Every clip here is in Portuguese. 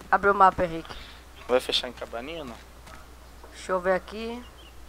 Abre o mapa, Henrique. Vai fechar em Cabanino? Deixa eu ver aqui.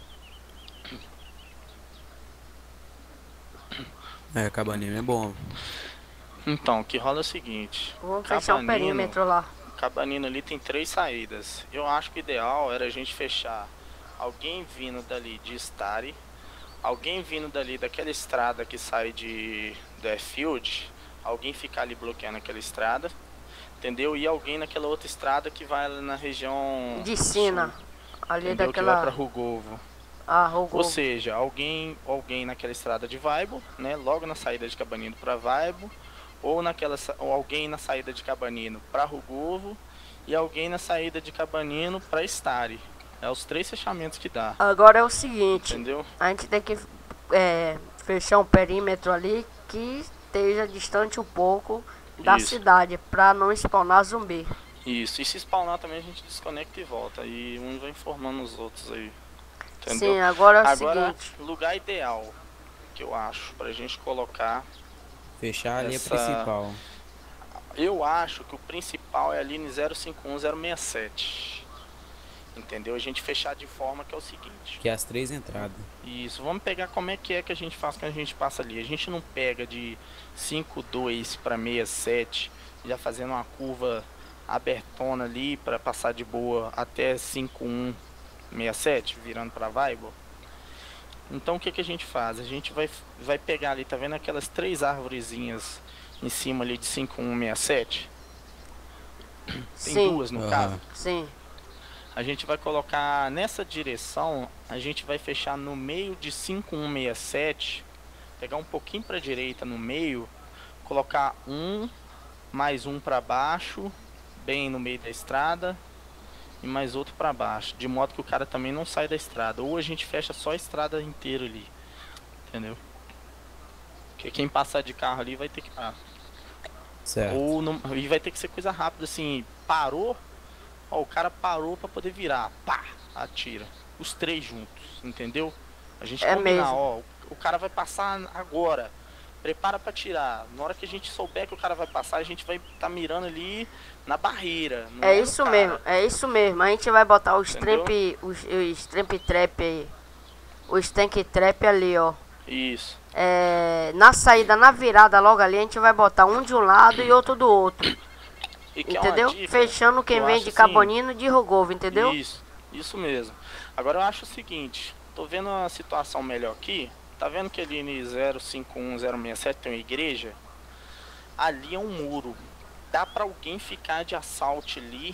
É, Cabanino é bom. Então, o que rola é o seguinte. Vamos fechar um perímetro lá. Cabanino ali tem 3 saídas. Eu acho que o ideal era a gente fechar alguém vindo dali de Stary, alguém vindo dali daquela estrada que sai do Airfield, alguém ficar ali bloqueando aquela estrada, entendeu? E alguém naquela outra estrada que vai na região de Sina, ali entendeu? daquela... Que vai pra Rugovo. Ah, Rugovo. Ou seja, alguém naquela estrada de Vaibo, né? Logo na saída de Cabanino para Vaibo, ou alguém na saída de Cabanino para Rugovo e alguém na saída de Cabanino para Stary. É os 3 fechamentos que dá. Agora é o seguinte, entendeu? A gente tem que fechar um perímetro ali que esteja distante um pouco da cidade, para não spawnar zumbi. Isso, e se spawnar também a gente desconecta e volta, e um vai informando os outros aí. Entendeu? Sim, agora é o seguinte. Lugar ideal que eu acho pra gente colocar. Fechar ali a principal. Eu acho que o principal é ali no 051067. Entendeu? A gente fechar de forma que é o seguinte. Que é as 3 entradas. Isso, vamos pegar como é que a gente faz quando a gente passa ali. A gente não pega de 52 para 67, já fazendo uma curva abertona ali para passar de boa até 5167, virando para Vaibo. Então o que a gente faz? A gente vai pegar ali, tá vendo aquelas 3 árvorezinhas em cima ali de 5167? Tem 2 no caso? Sim. A gente vai colocar nessa direção, a gente vai fechar no meio de 5167, pegar um pouquinho para a direita no meio, colocar mais um para baixo, bem no meio da estrada, e mais outro para baixo, de modo que o cara também não sai da estrada. Ou a gente fecha só a estrada inteira ali, entendeu? Porque quem passar de carro ali vai ter que parar. Certo. E vai ter que ser coisa rápida, assim, parou, ó, o cara parou para poder virar, pá, atira. Os 3 juntos, entendeu? A gente combinar, ó, o cara vai passar agora, prepara para tirar. Na hora que a gente souber que o cara vai passar, a gente vai estar mirando ali na barreira. É isso mesmo, é isso mesmo. A gente vai botar os tramp trap, os tank trap ali, ó. Isso. Na saída, na virada logo ali, a gente vai botar um de um lado e outro do outro. Entendeu? Dica, fechando quem vem de Cabanino e de Rugovo, entendeu? Isso mesmo. Agora eu acho o seguinte, tô vendo uma situação melhor aqui. Tá vendo que ali no 051067 tem uma igreja? Ali é um muro. Dá pra alguém ficar de assalto ali,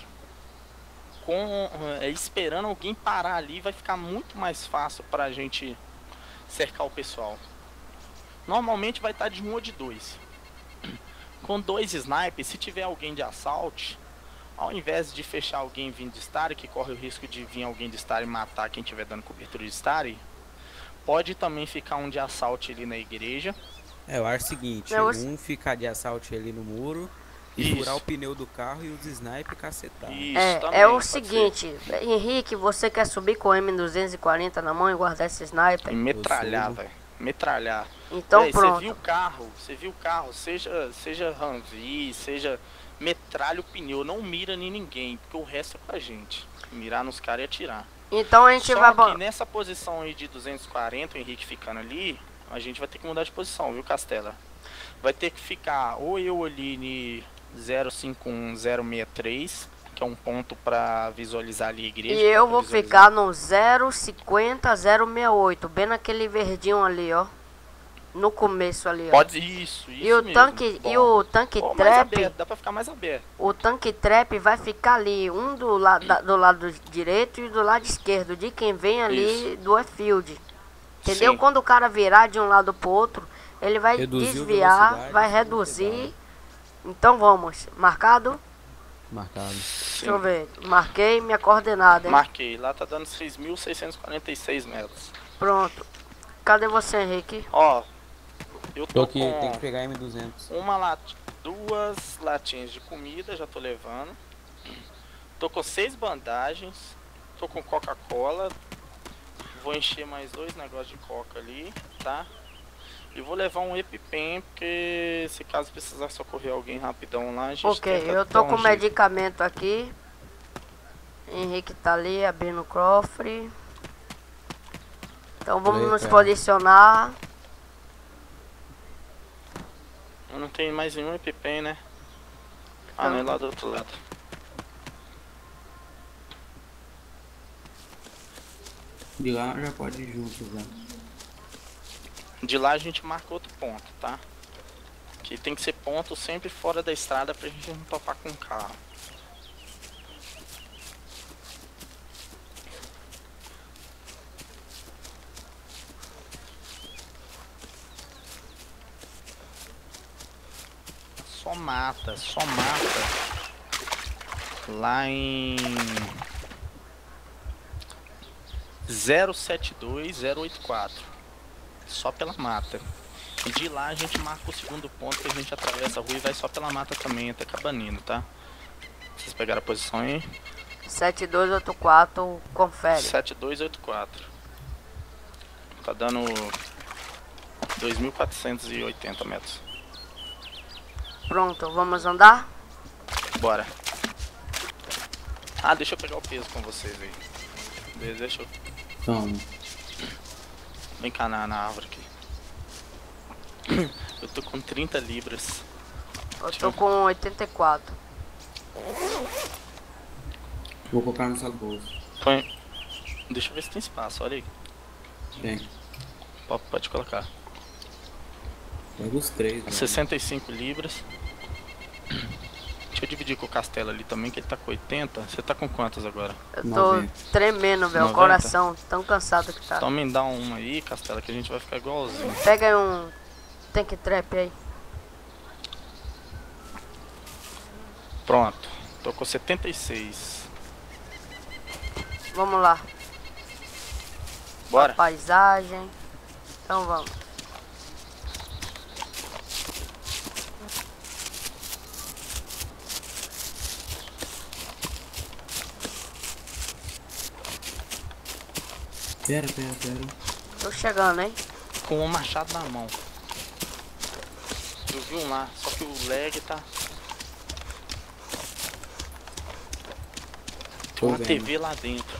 esperando alguém parar ali, vai ficar muito mais fácil pra gente cercar o pessoal. Normalmente vai estar de 1 ou de 2. Com 2 snipers, se tiver alguém de assalto, ao invés de fechar alguém vindo de Stary, que corre o risco de vir alguém de Stary e matar quem estiver dando cobertura de Stary, pode também ficar um de assalto ali na igreja. Eu acho o seguinte, um ficar de assalto ali no muro e furar o pneu do carro e os sniper cacetar. É o seguinte, Henrique, você quer subir com o M240 na mão e guardar esse sniper? E metralhar, velho. Metralhar. Então véio, pronto. Você viu o carro, seja Humvee, seja metralha o pneu, não mira em ninguém, porque o resto é pra gente. Mirar nos caras e atirar. Então a gente vai... Só que nessa posição aí de 240, o Henrique ficando ali, a gente vai ter que mudar de posição, viu, Castela? Vai ter que ficar ou eu ali em 051063, que é um ponto pra visualizar ali a igreja. E eu vou ficar no 050068, bem naquele verdinho ali, ó. No começo ali, ó. Pode isso e o mesmo. Tanque trap, dá pra ficar mais aberto. O tanque trap vai ficar ali, um do lado direito e do lado esquerdo, de quem vem ali do Airfield. Entendeu? Sim. Quando o cara virar de um lado pro outro, ele vai desviar, vai reduzir. Então vamos, marcado? Marcado. Deixa eu ver, marquei minha coordenada, hein? Marquei, lá tá dando 6.646 metros. Pronto. Cadê você, Henrique? Ó, eu tô aqui, tem que pegar M200. 2 latinhas de comida, já tô levando. Tô com 6 bandagens. Tô com Coca-Cola. Vou encher mais 2 negócios de coca ali, tá? E vou levar um EpiPen, porque se caso precisar socorrer alguém rapidão lá, a gente ok, eu tô com medicamento aqui. Henrique tá ali abrindo o cofre. Então vamos nos posicionar. Eu não tenho mais nenhum EpiPen, né? Ah, não é lá do outro lado. De lá já pode ir junto, já. De lá a gente marca outro ponto, tá? Que tem que ser ponto sempre fora da estrada pra gente não topar com o carro. Só mata lá em 072084, só pela mata. E de lá a gente marca o segundo ponto que a gente atravessa a rua e vai só pela mata também até Cabanino, tá? Vocês pegaram a posição aí? 7284, confere. 7284. Tá dando 2.480 metros. Pronto, vamos andar? Bora. Ah, deixa eu pegar o peso com vocês aí. Deixa eu... Toma. Vem cá na árvore aqui. Eu tô com 30 libras. Eu tô com 84. Vou colocar no seu bolso. Põe. Deixa eu ver se tem espaço, olha aí. Tem. Pode colocar. Pega os 3. 65 libras. Deixa eu dividir com o Castelo ali também, que ele tá com 80. Você tá com quantas agora? Eu tô 90. Tremendo, velho, o coração, tão cansado que tá. Então me dá uma aí, Castelo, que a gente vai ficar igualzinho. Pega aí um tank trap aí. Pronto, tô com 76. Vamos lá. Bora. A paisagem. Então vamos. Pera. Tô chegando, hein? Com um machado na mão. Eu vi um lá, só que o lag tá... Tem uma TV lá dentro.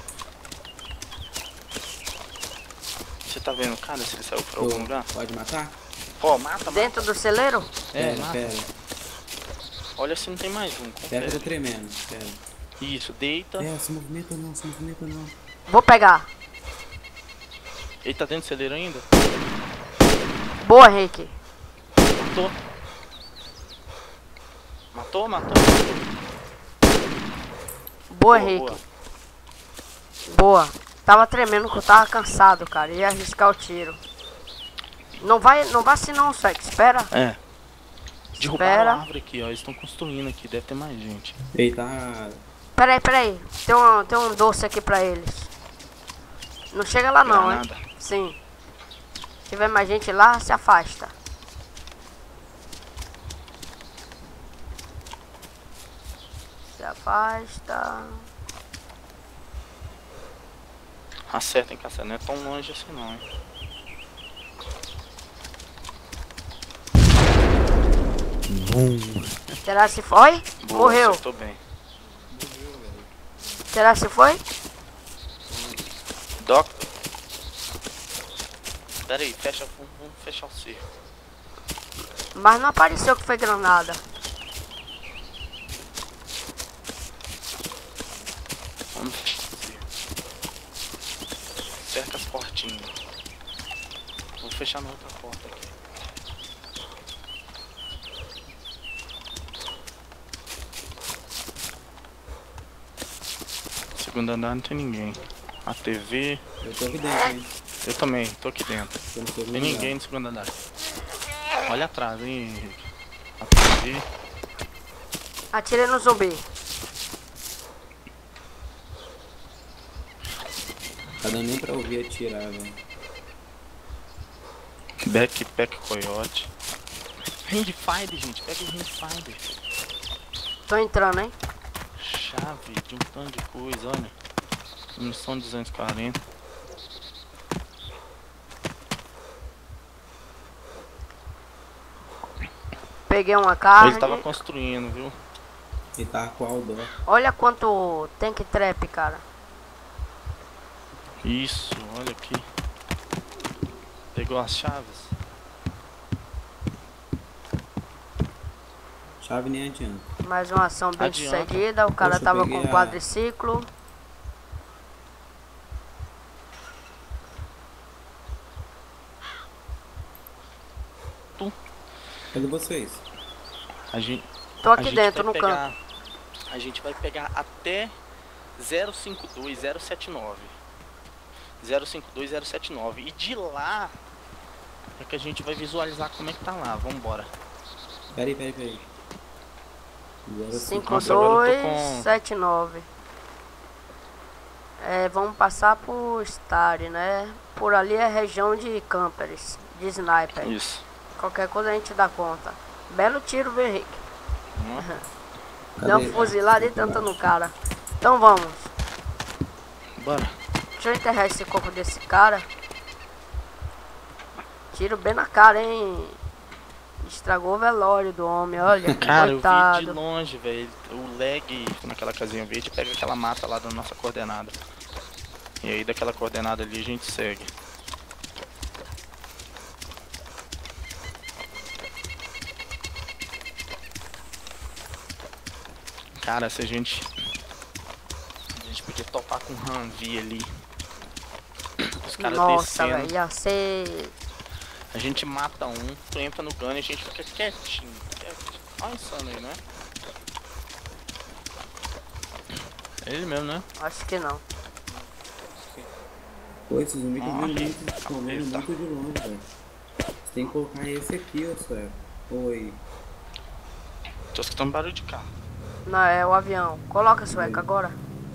Você tá vendo, cara, se ele saiu pra algum lugar? Pode matar? Ó, mata. Dentro do celeiro? Pera. Olha se não tem mais um. Pera, eu tô tremendo. Pera. Isso, deita. Se movimenta não. Vou pegar. Ele tá dentro do celeiro ainda? Boa, Henrique. Matou. Boa, Henrique. Boa. Tava tremendo que eu tava cansado, cara. Ia arriscar o tiro. Não vai assim não, Sex. Espera. Derrubaram a árvore aqui, ó. Eles estão construindo aqui. Deve ter mais gente. Eita. Peraí. Tem um doce aqui pra eles. Não chega lá não, hein? Sim. Se tiver mais gente lá, se afasta. Se afasta. Acerta, hein, Castelo. Não é tão longe assim não, hein? Será se foi? Boa, morreu. Acertou bem. Será se foi? Doctor. Pera aí, vamos fechar o cerco. Mas não apareceu que foi granada. Vamos fechar o cerco. Cerca as portinhas. Vou fechar na outra porta aqui. Segundo andar não tem ninguém. A TV. Eu tô aqui dentro, hein? Eu também, tô aqui dentro. Não tem ninguém no segundo andar. Olha atrás, hein, Henrique. A TV. Atirei no zumbi. Tá dando nem pra ouvir atirar, velho. Backpack Coyote. Handfinder, gente. Pega o Handfinder. Tô entrando, hein? Chave de um tanto de coisa, olha. Munição 240. Peguei uma carne. Ele tava construindo, viu? Ele tava com o Aldor. Olha quanto tank trap, cara. Isso, olha aqui. Pegou as chaves. Chave nem adianta. Mais uma ação bem sucedida. O cara tava com quadriciclo. Cadê vocês? Tô aqui dentro no campo. A gente vai pegar até 052079. 052079. E de lá é que a gente vai visualizar como é que tá lá. Vambora. Peraí. 5279. Vamos passar por Star, né? Por ali é região de campers, de sniper. Isso. Qualquer coisa a gente dá conta. Belo tiro, viu, Henrique? Deu uma fuzilada e tanta no cara. Então vamos. Bora. Deixa eu enterrar esse corpo desse cara. Tiro bem na cara, hein? Estragou o velório do homem, olha. Cara, coitado. eu vi de longe, velho. O lag naquela casinha verde pega aquela mata lá da nossa coordenada. E aí daquela coordenada ali a gente segue. Cara, se a gente podia topar com um Humvee ali. Os caras descendo. Nossa, velho, ia ser... A gente mata um, tu entra no gun e a gente fica quietinho. Olha isso aí, né? É ele mesmo, né? Acho que não. Pô, esses zumbis estão vendo muito de longe, velho. Você tem que colocar esse aqui, ô Sueco. Oi. Tô escutando barulho de carro. Não, é o avião. Coloca, Sueco, agora.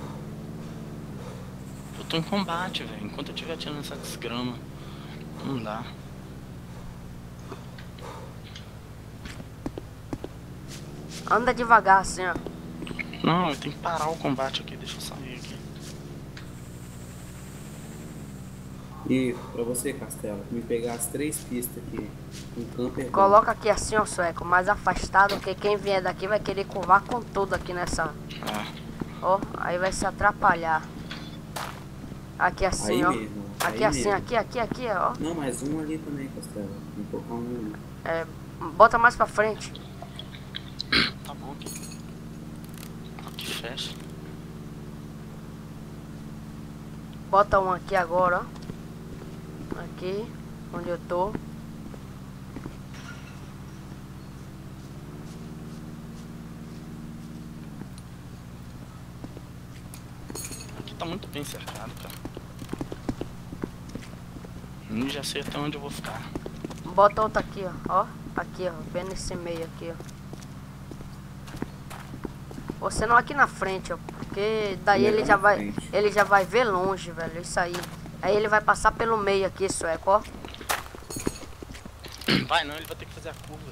Eu tô em combate, velho. Enquanto eu estiver atirando essa desgrama, não dá. Anda devagar assim, ó. Não, eu tenho que parar o combate aqui. Deixa eu sair aqui. E pra você, Castelo, me pegar as 3 pistas aqui. Um camper. Coloca aqui assim, ó, Sueco, mais afastado, porque quem vier daqui vai querer curvar com tudo aqui nessa. Ó, aí vai se atrapalhar. Aqui assim, aí ó. Mesmo, aqui assim, mesmo. aqui, ó. Não, mas um ali também, Castelo. Vou colocar um ali. Bota mais pra frente. Tá bom aqui. Aqui fecha. Bota um aqui agora, ó. Aqui, onde eu tô. Aqui tá muito bem cercado, cara. Eu já sei até onde eu vou ficar. Bota outra aqui, ó. Aqui, ó. Bem nesse meio aqui, ó. Você não aqui na frente, ó. Porque daí ele já vai ver longe, velho. Isso aí. Aí ele vai passar pelo meio aqui, Sueco, ó. Vai não, ele vai ter que fazer a curva.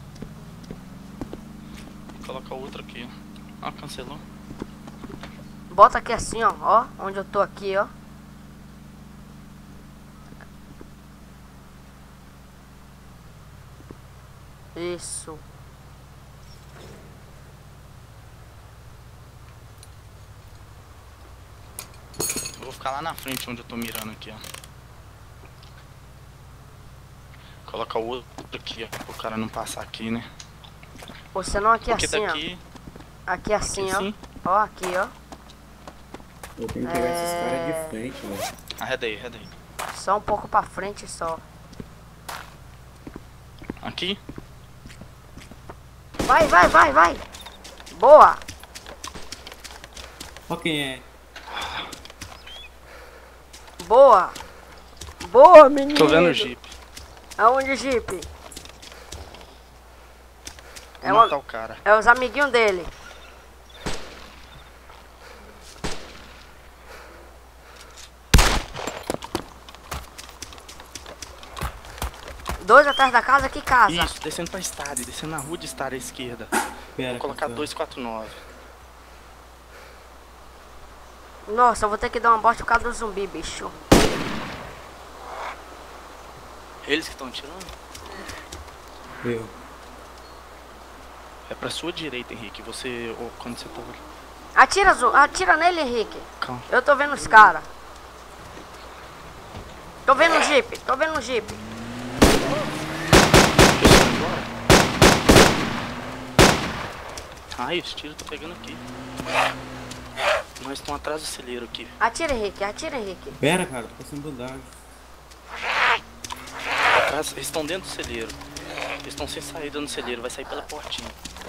Vou colocar outro aqui, ó. Ah, cancelou. Bota aqui assim, ó. Onde eu tô aqui, ó. Isso. Vou ficar lá na frente onde eu tô mirando aqui, ó. Coloca o outro aqui, ó, pro cara não passar aqui, né? Você não aqui. Porque assim, daqui... ó. Aqui assim, aqui, ó. Sim. Ó, aqui, ó. Eu tenho que pegar esses caras de frente, velho. Arreda aí. Só um pouco pra frente, só. Aqui? Vai. Boa. Ó quem é. Boa, menino. Tô vendo o Jeep. Aonde o Jeep? Vou matar o cara. É os amiguinhos dele. Dois atrás da casa, que casa? Isso, descendo pra Stade, descendo na rua de Stade à esquerda. Vou colocar 249. Nossa, eu vou ter que dar uma bosta por causa do zumbi, bicho. Eles que estão tirando? Eu. É pra sua direita, Henrique. Você... quando você tá... Atira nele, Henrique. Calma. Eu tô vendo os caras. Tô vendo o Jeep. Ai, os tiros estão pegando aqui. Nós estamos atrás do celeiro aqui. Atira, Henrique. Pera, cara, tô passando blindagem. Atrás, eles estão dentro do celeiro. Eles estão sem saída no celeiro, vai sair pela portinha.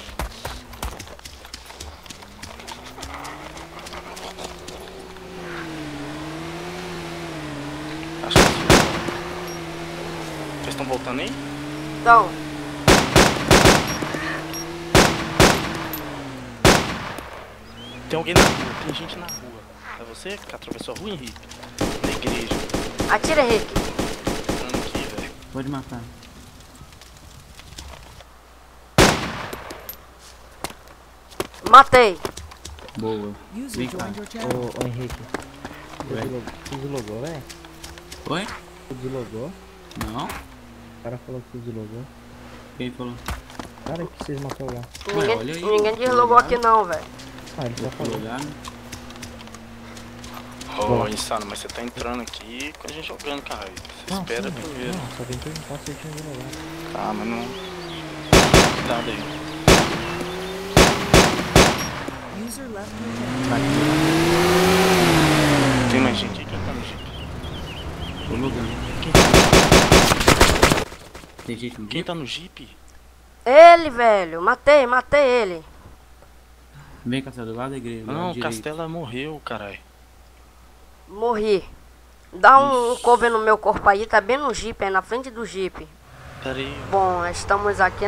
Acho que eles estão voltando aí? Então. Tem alguém na rua, tem gente na rua. É você que atravessou a rua, Henrique? Na igreja. Atira, Henrique. Entrando aqui, velho. Pode matar. Matei. Boa. Vem cá. Ô Henrique. Tu deslogou, velho? Oi? Tu deslogou? Não? O cara falou que tu deslogou. Quem falou? Cara, que vocês mataram lá. Olha aí. Ninguém deslogou aqui não, velho. Ah, ele já falou. Ô, Insano, mas você tá entrando aqui com a gente jogando, cara. Você espera sim, primeiro. Não, só vem perguntar se eu tinha deslogado. Tá, mas não... Cuidado aí. Tem mais gente aí? Quem tá no jeep? Tô logando. Tem gente no Quem jeep? tá no jeep? Ele, velho. Matei ele. Vem, Castelo, do lado da igreja. do lado Não, o direito. Castela morreu, caralho. Morri. Dá um cover no meu corpo aí, tá bem no jeep, aí na frente do jeep. Pera aí. Bom, estamos aqui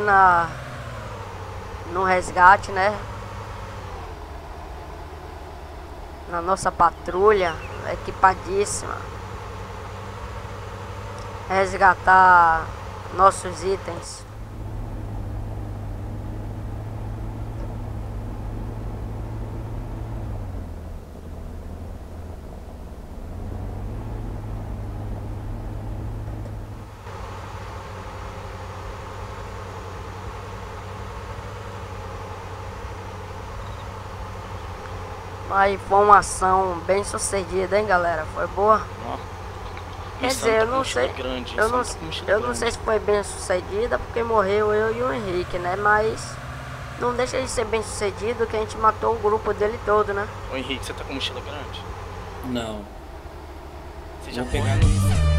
no resgate, né? Na nossa patrulha, equipadíssima. Resgatar nossos itens. Aí foi uma ação bem sucedida, hein, galera? Foi boa? Ó. Quer dizer, eu não sei. Grande, Eu não sei se foi bem sucedida, porque morreu eu e o Henrique, né? Mas não deixa de ser bem sucedido que a gente matou o grupo dele todo, né? Ô Henrique, você tá com mochila grande? Não. Você já pegou?